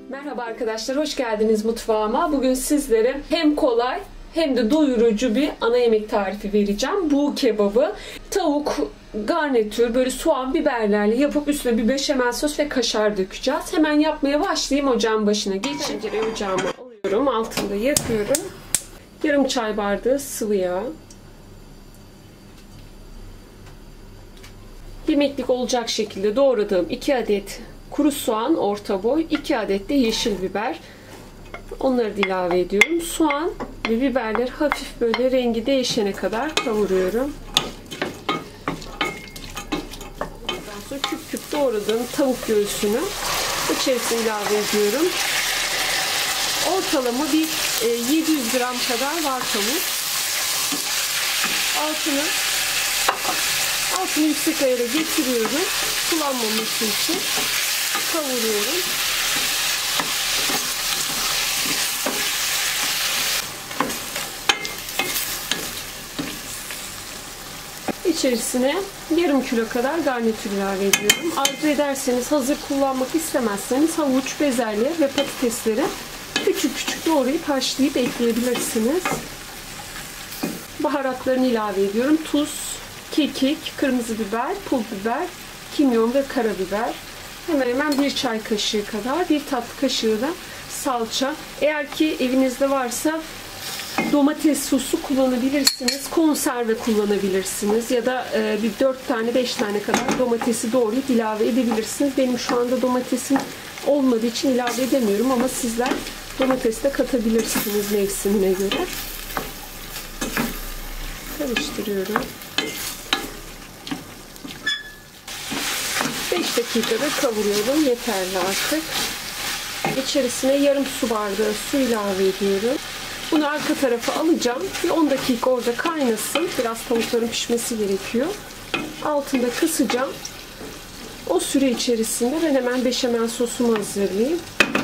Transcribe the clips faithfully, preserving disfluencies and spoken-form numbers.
Merhaba arkadaşlar, hoş geldiniz mutfağıma. Bugün sizlere hem kolay hem de doyurucu bir ana yemek tarifi vereceğim. Bu kebabı tavuk, garnitür, böyle soğan, biberlerle yapıp üstüne bir beşamel sos ve kaşar dökeceğiz. Hemen yapmaya başlayayım. Ocağın başına geçeyim. Tencere ocağıma alıyorum. Altında yakıyorum. Yarım çay bardağı sıvı yağ. Yemeklik olacak şekilde doğradığım iki adet kuru soğan orta boy, iki adet de yeşil biber. Onları da ilave ediyorum. Soğan ve biberleri hafif böyle rengi değişene kadar kavuruyorum. Ondan sonra küp küp doğradığım tavuk göğsünü içerisine ilave ediyorum. Ortalama bir yedi yüz gram kadar var tavuk. Altını altını yüksek ayara getiriyorum. Sulanmaması için kavuruyorum. İçerisine yarım kilo kadar garnitür ilave ediyorum. Arzu ederseniz, hazır kullanmak istemezseniz havuç, bezelye ve patatesleri küçük küçük doğrayıp haşlayıp ekleyebilirsiniz. Baharatlarını ilave ediyorum. Tuz, kekik, kırmızı biber, pul biber, kimyon ve karabiber. Hemen hemen bir çay kaşığı kadar, bir tatlı kaşığı da salça. Eğer ki evinizde varsa domates sosu kullanabilirsiniz, konserve kullanabilirsiniz ya da bir dört tane beş tane kadar domatesi doğrayıp ilave edebilirsiniz. Benim şu anda domatesim olmadığı için ilave edemiyorum ama sizler domates de katabilirsiniz mevsimine göre. Karıştırıyorum. beş dakikada kavuruyorum. Yeterli artık. İçerisine yarım su bardağı su ilave ediyorum. Bunu arka tarafa alacağım. Bir on dakika orada kaynasın. Biraz tavukların pişmesi gerekiyor. Altında kısacağım. O süre içerisinde ben hemen beşamel sosumu hazırlayayım.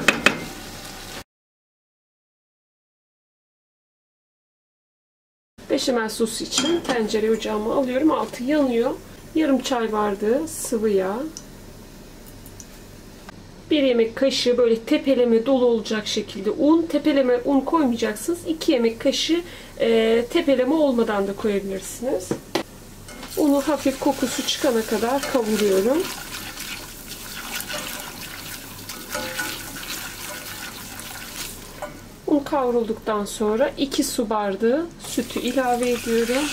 Beşamel sosu için tencere ocağıma alıyorum. Altı yanıyor. Yarım çay bardağı sıvı yağ. Bir yemek kaşığı böyle tepeleme dolu olacak şekilde un. Tepeleme un koymayacaksınız. iki yemek kaşığı e, tepeleme olmadan da koyabilirsiniz. Unu hafif kokusu çıkana kadar kavuruyorum. Un kavrulduktan sonra iki su bardağı sütü ilave ediyorum.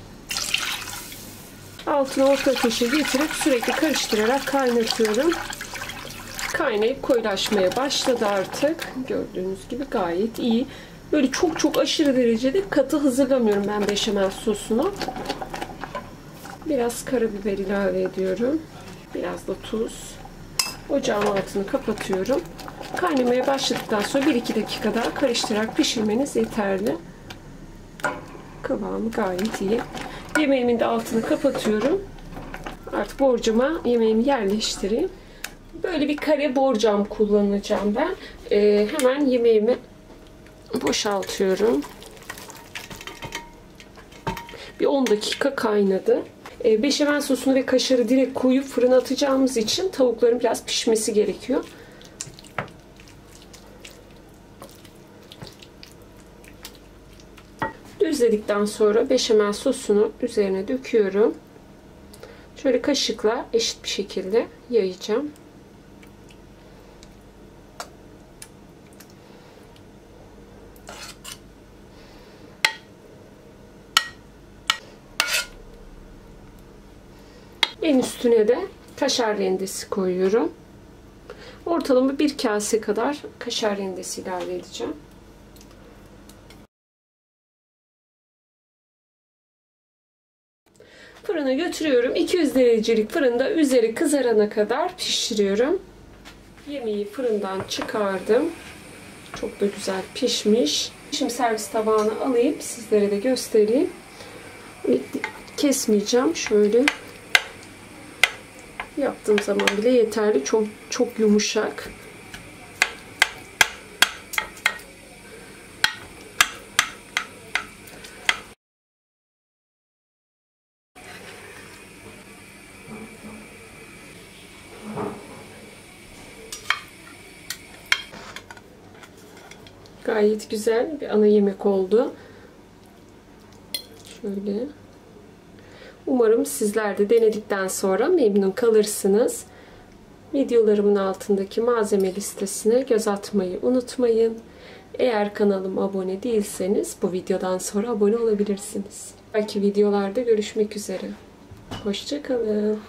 Altını orta ateşe getirip sürekli karıştırarak kaynatıyorum. Kaynayıp koyulaşmaya başladı artık. Gördüğünüz gibi gayet iyi. Böyle çok çok aşırı derecede katı hazırlamıyorum ben beşamel sosunu. Biraz karabiber ilave ediyorum. Biraz da tuz. Ocağın altını kapatıyorum. Kaynamaya başladıktan sonra bir iki dakika daha karıştırarak pişirmeniz yeterli. Kıvamı gayet iyi. Yemeğimin de altını kapatıyorum. Artık borcama yemeğimi yerleştireyim. Böyle bir kare borcam kullanacağım ben. Ee, hemen yemeğimi boşaltıyorum. Bir on dakika kaynadı. Ee, beşamel sosunu ve kaşarı direkt koyup fırına atacağımız için tavukların biraz pişmesi gerekiyor. Düzledikten sonra beşamel sosunu üzerine döküyorum. Şöyle kaşıkla eşit bir şekilde yayacağım. En üstüne de kaşar rendesi koyuyorum. Ortalama bir kase kadar kaşar rendesi ilave edeceğim. Fırına götürüyorum. iki yüz derecelik fırında üzeri kızarana kadar pişiriyorum. Yemeği fırından çıkardım. Çok da güzel pişmiş. Şimdi servis tabağına alayım. Sizlere de göstereyim. Kesmeyeceğim. Şöyle yaptığım zaman bile yeterli. Çok çok yumuşak. Gayet güzel bir ana yemek oldu. Şöyle. Umarım sizler de denedikten sonra memnun kalırsınız. Videolarımın altındaki malzeme listesine göz atmayı unutmayın. Eğer kanalıma abone değilseniz bu videodan sonra abone olabilirsiniz. Belki videolarda görüşmek üzere. Hoşça kalın.